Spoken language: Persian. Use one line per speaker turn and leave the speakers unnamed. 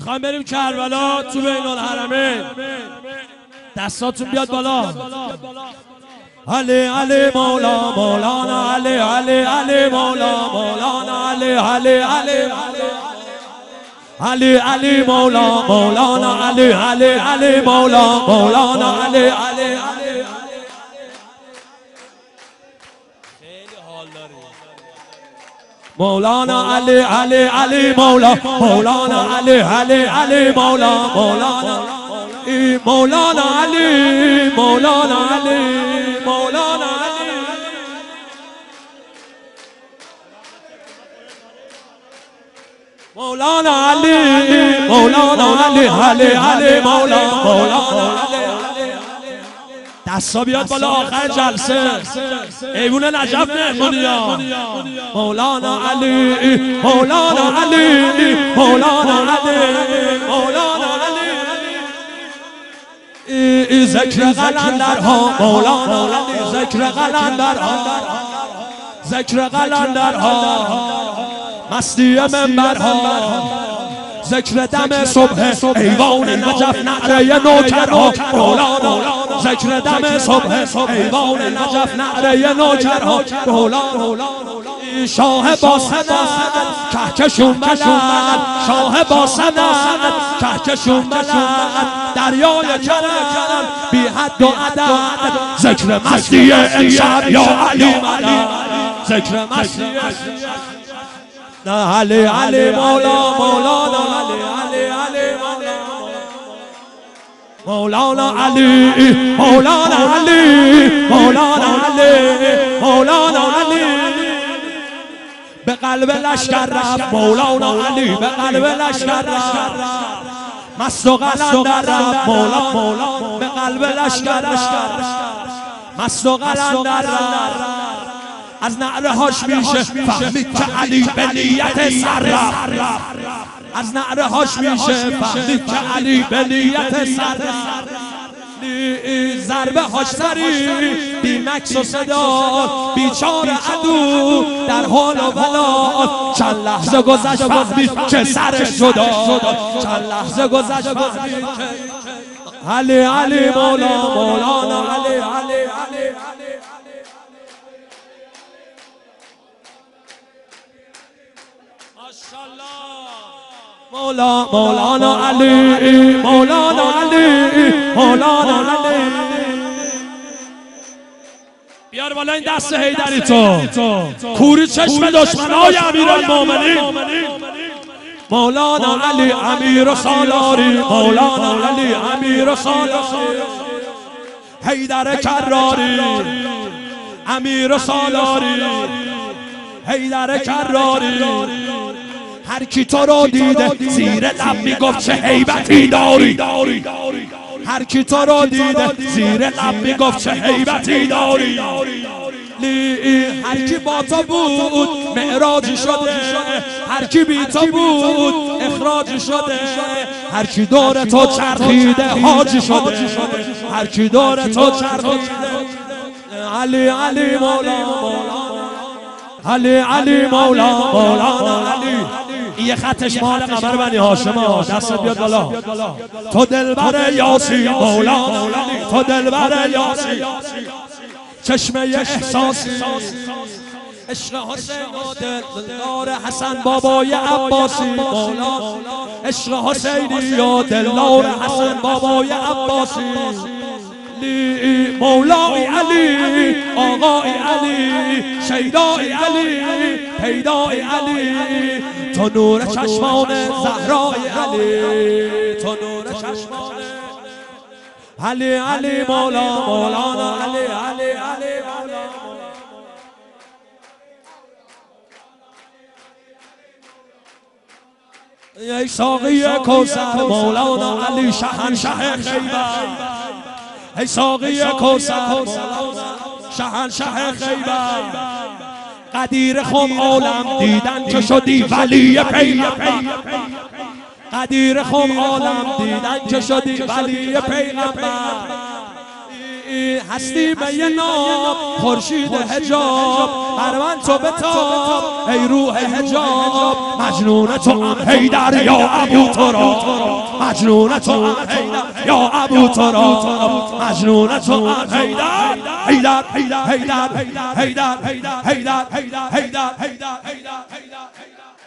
میخوایم بریم کربلا تو بین الحرمین. دستاتون بیاد بالا. علی علی مولا مولانا علی علی علی مولا مولانا علی علی علی علی علی مولا مولانا علی علی علی مولا مولانا علی علی علی. خیلی حال داری. مولانا علی علی علی مولا مولانا علی علی علی مولا مولانا مولانا علی مولانا علی مولانا علی مولانا علی مولانا علی علی علی مولا مولانا علی. دستا بیاد بالا آخر جلسه. ایوون نجف مهمونیا. مولانا علی مولانا علی مولانا علی مولانا علی. ذکر قلندرها مولانا علی ذکر قلندرها ذکر قلندرها مستی منبرها ذکر دم صبح ایوان نجف نعره نوکرها مولانا ذکر دم صبح ایوان نجف نعره نوکرها مولانا شاه با سند کهکشون بلند شاه با سند کهکشون بلند دریای کرم بی حد و عدد ذکر مستی امشب یا علی مدد ذکر مستی علی علی مولا مولانا علی علی علی مولانا علی مولانا علی مولانا علی مولانا علی. به قلب لشکر رفت مولانا علی به قلب لشکر رفت مست و قلندر رفت مولانا به قلب لشکر رفت مست و قلندر رفت. از نعره هاش میشه فهمید که علی به نیت سر رفت. از نعره هاش میشه فهمید که علی به نیت سر رفت. ضربه هاش سری بی مکس و صدا بیچاره عدو در حال و بلا. چند لحظه گذشت فهمید که سرش جدا. چند لحظه گذشت فهمید که علی علی مولا مولانا علی علی علی مولا مولانا علی مولانا علی مولانا علی. بیار بالا این دست حیدری تو کوری چشم دشمنای امیرالمومنین مولانا علی امیر سالاری مولانا علی امیر سالاری حیدر کراری امیر سالاری حیدر کراری. هر کی تو رو دیده زیر لب میگفت چه هیبتی داری. هر کی تو رو دیده زیر لب میگفت چه هیبتی داری. هر کی با تو بود معراجی شده هر کی بی تو بود اخراجی شده. هر کی دور تو چرخیده حاجی شده هر کی دور تو چرخیده. علی علی مولا علی علی مولا مولانا علی. یه خطش مال قمر بنی هاشم. دستت بیاد بالا. تو دلبر یاسی مولانا تو دلبر یاسی چشمه احساسی عشق حسین و دلدار حسن بابای عباسی مولانا عشق حسینی و دلدار حسن بابای عباسی. مولای علی آقای علی شیدای علی پیدای علی. تو نور چشمان زهرای علی تو نور چشمان علی علی مولا مولانا علی علی علی مولا. ای ساقی کوثر مولانا علی شهنشه خیبر. ای ساقی کوثر شهنشه خیبر. قدیر خم عالم دیدن که شدی ولی پیغمبر. قدیر خم عالم دیدن که شدی ولی پیغمبر. هستی به یه نام خورشید حجاب بر من تو بتاب ای روح حجاب مجنون تو هم حیدر یا ابو تراب مجنون تو هم حیدر یا ابو تراب مجنون تو هم حیدر حیدر حیدر حیدر حیدر حیدر حیدر حیدر حیدر حیدر حیدر حیدر